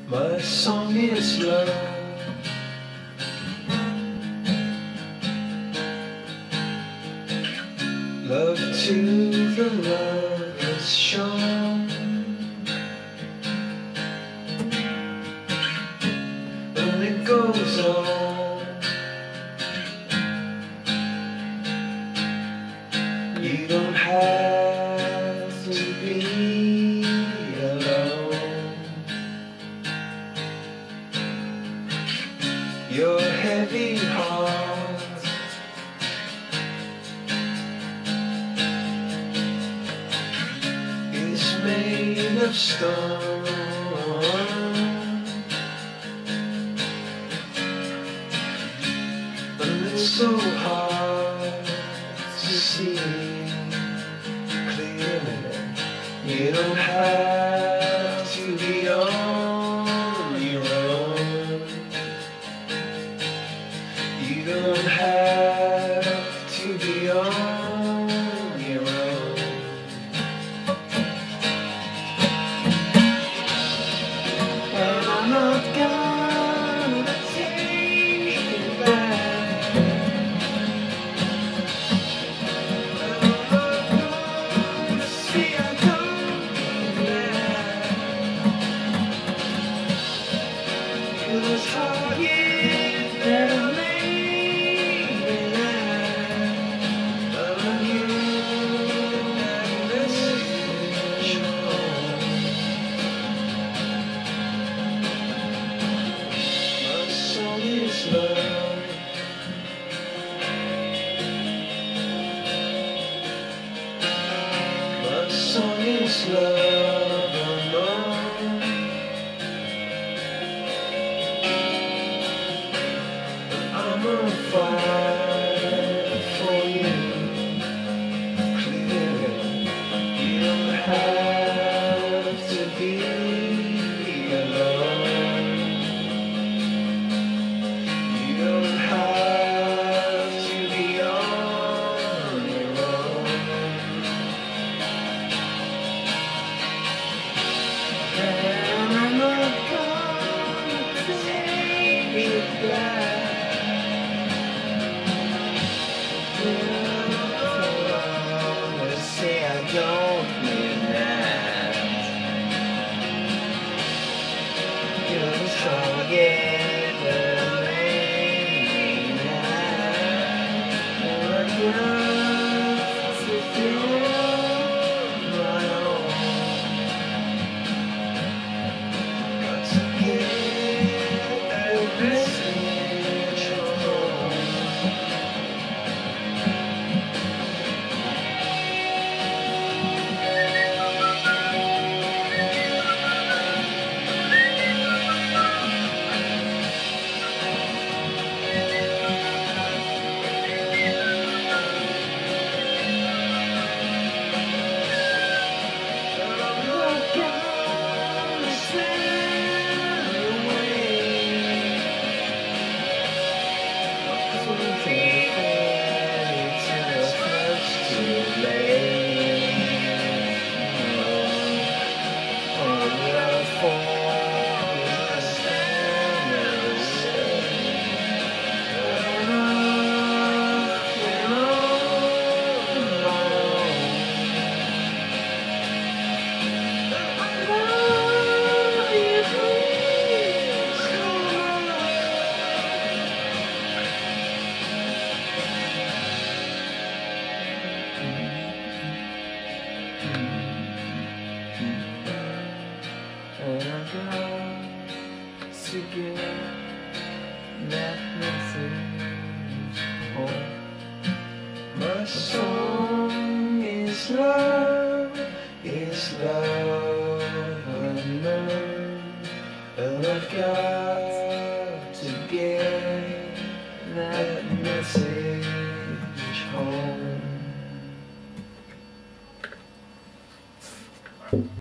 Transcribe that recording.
My song is love. Love to the loveless shown, and it goes on. You don't have to be alone. Your heavy heart is made of stone, and it's so hard to see clearly. You don't have to be on your own. You don't have to be on your own. And I'm not gonna take it back. I'm not gonna say I don't back. 'Cause hard years that I made me laugh. Love you and this is home. My song is love. My song is love alone. I'm on fire for you. Clearly, you don't have to be alone. You don't have to be on your own. And I'm not gonna take it back. Say I don't mean that. You're the strongest that made me mad. I got to feel my own. Got to get that message home. And I got to get that message home. My song is love unknown. And I've got to get that message home.